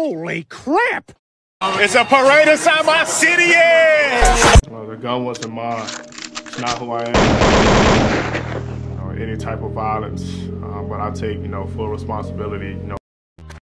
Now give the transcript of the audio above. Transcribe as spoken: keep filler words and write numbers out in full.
Holy crap! It's a parade inside my city, yeah! Well, the gun wasn't mine. It's not who I am. Or any type of violence. Um, but I take, you know, full responsibility, you know.